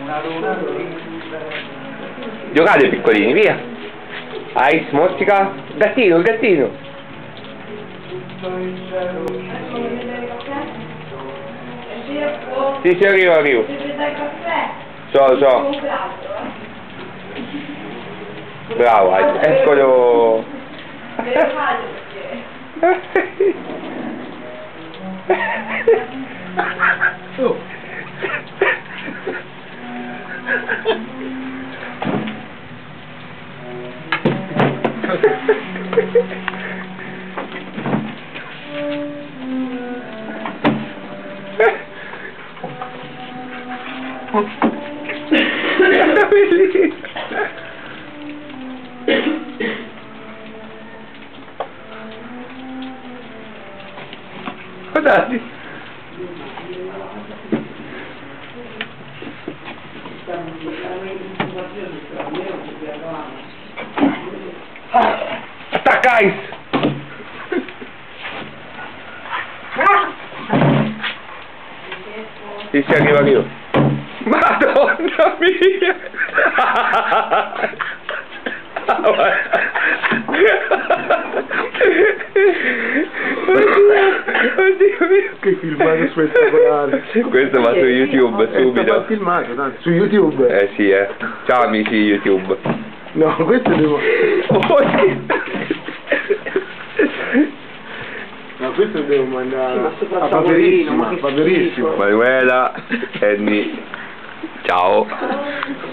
Giocate piccolini, via. Ice, mostica. Gattino, il gattino. Sì, arrivo. So. Bravo, Ice. Eccolo. Guardate. Attacca Ice! Sì, arrivo. Madonna mia! Oddio mio! Che filmato spettacolare! Questo va su YouTube subito. Filmato, tanto, su YouTube? Sì, Ciao amici YouTube. No, questo devo... No, questo devo mandare a Paperissima. Manuela, Annie, ciao.